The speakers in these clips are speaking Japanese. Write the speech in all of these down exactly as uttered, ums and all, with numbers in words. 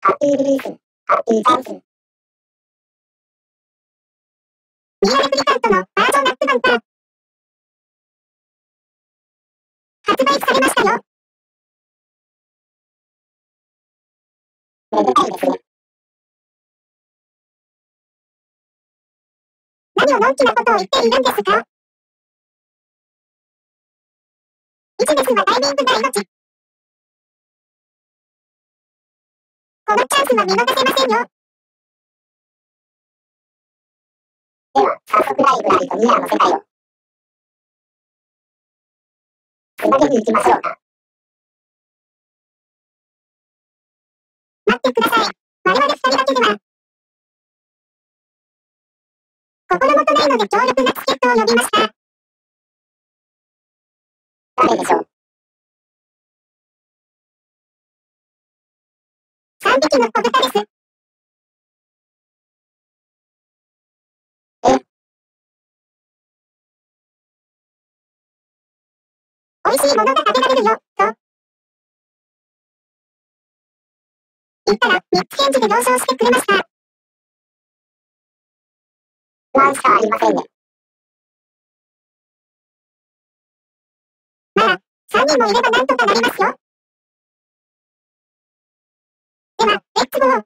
ハッピーリリース。ハッピーチャンス。ミアレプリカントのバージョンアップ版が発売されましたよ。めでたいですね。何をのんきなことを言っているんですか？ビジネスはタイミングが命。このチャンスは見逃せませんよ。では、早速ライブラリとニアの世界をつなげに行きましょうか。待ってください。我々二人だけでは心もとないので強力な助っ人を呼びました。誰でしょう。三匹の子豚です。え？美味しいものが食べられるよ、と言ったら、みっつ返事で了承してくれました。不安しかありませんね。まあ、さんにんもいればなんとかなりますよ。では、レッツゴー。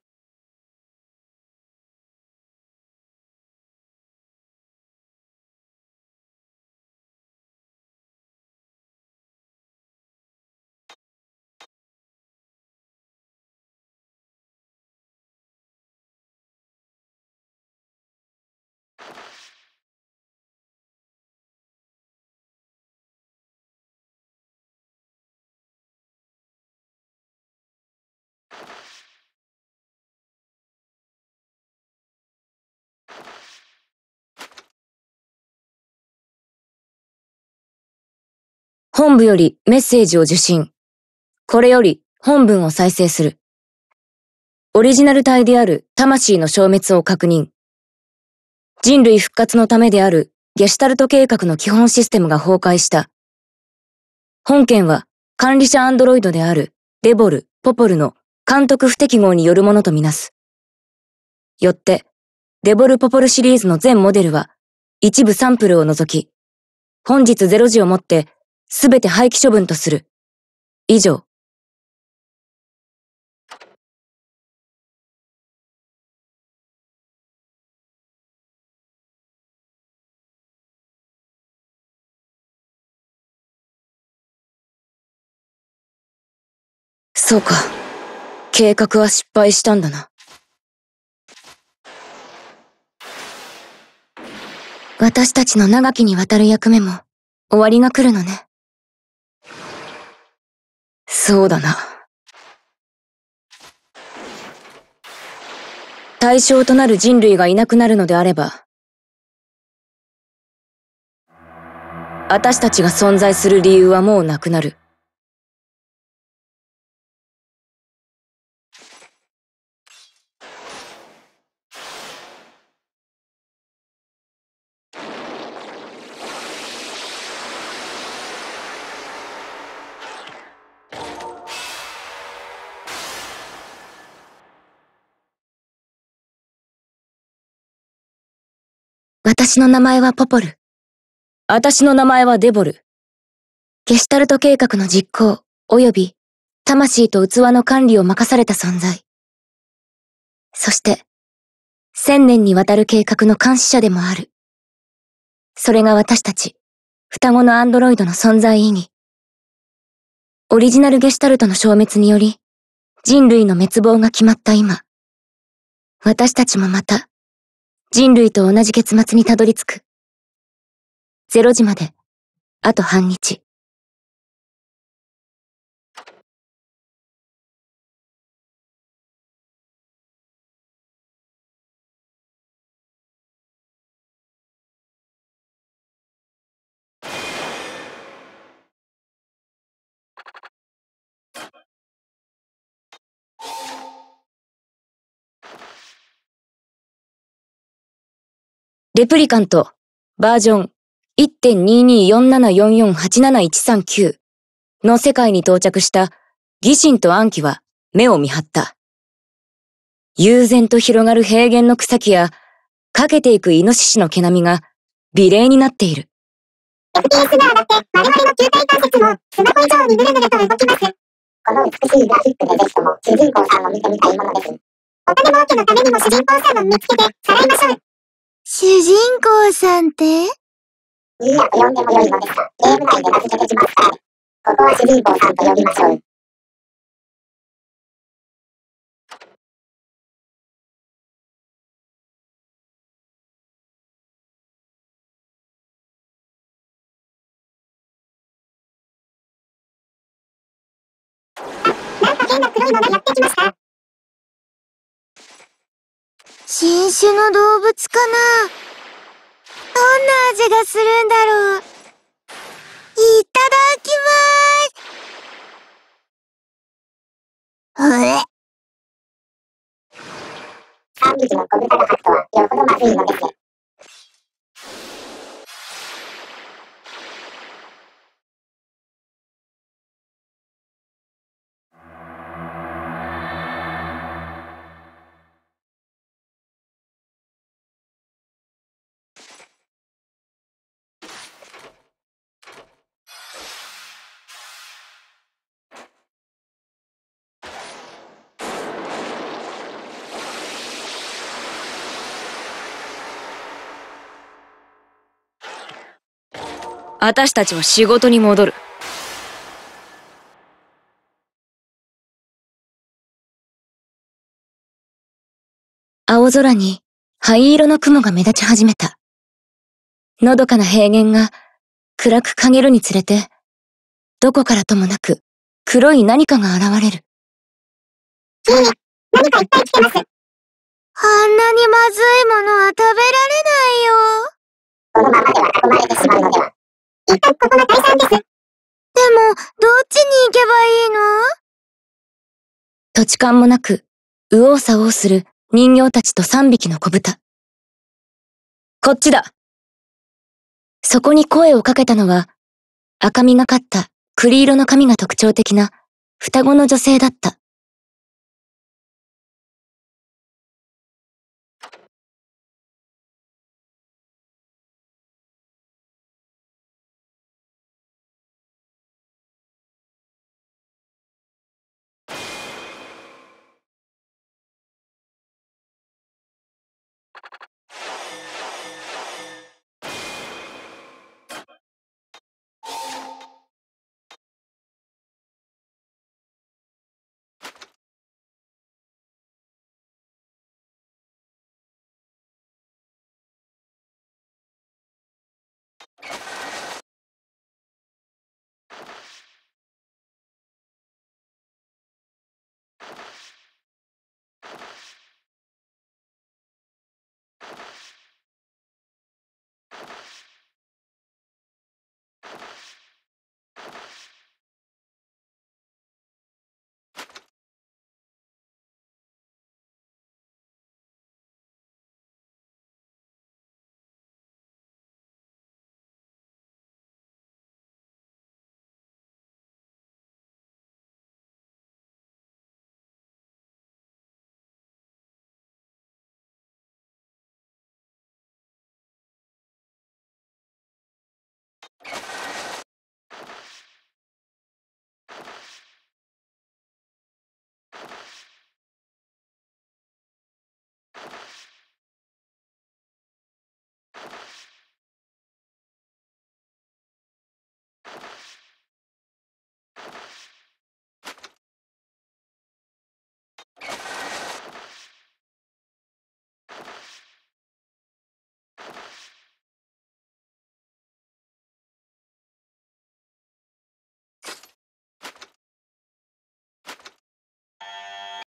本部よりメッセージを受信。これより本文を再生する。オリジナル体である魂の消滅を確認。人類復活のためであるゲシュタルト計画の基本システムが崩壊した。本件は管理者アンドロイドであるデボル・ポポルの監督不適合によるものとみなす。よって、デボル・ポポルシリーズの全モデルは一部サンプルを除き、本日れいじをもってすべて廃棄処分とする。以上。そうか。計画は失敗したんだな。私たちの長きにわたる役目も終わりが来るのね。そうだな。対象となる人類がいなくなるのであれば、私たちが存在する理由はもうなくなる。私の名前はポポル。私の名前はデボル。ゲシュタルト計画の実行、及び魂と器の管理を任された存在。そして、千年にわたる計画の監視者でもある。それが私たち、双子のアンドロイドの存在意義。オリジナルゲシュタルトの消滅により、人類の滅亡が決まった今、私たちもまた、人類と同じ結末にたどり着く。ゼロじまで、あと半日。レプリカント、バージョン いってんにーにーよんななよんよんはちなないちさんきゅう の世界に到着したギシンとアンキは目を見張った。 悠然と広がる平原の草木や、かけていくイノシシの毛並みが美麗になっている。 エフピーエス が上がって我々の球体関節もスマホ以上にぬるぬると動きます。この美しいグラフィックでぜひとも主人公さんを見てみたいものです。お金儲けのためにも主人公さんを見つけてさらいましょう。 主人公さんって？ いいやと呼んでも良いのですが、ゲーム内で名付けてきますからね。ここは主人公さんと呼びましょう。なんか変な黒いのがやってきました。 新種の動物かな？どんな味がするんだろう。いただきまーす。うえ。 さんびきの小豚が吐くとはよほどまずいのですね。 私たちは仕事に戻る。青空に灰色の雲が目立ち始めた。のどかな平原が暗く陰るにつれて、どこからともなく黒い何かが現れる。 いいね。何かいっぱい来てます。 あんなにまずいものは食べられないよ。 このままでは囲まれてしまうのでは。一旦ここが退散です。 でも、どっちに行けばいいの？ 土地勘もなく、右往左往する人形たちと三匹の子豚。こっちだ。そこに声をかけたのは、赤みがかった栗色の髪が特徴的な双子の女性だった。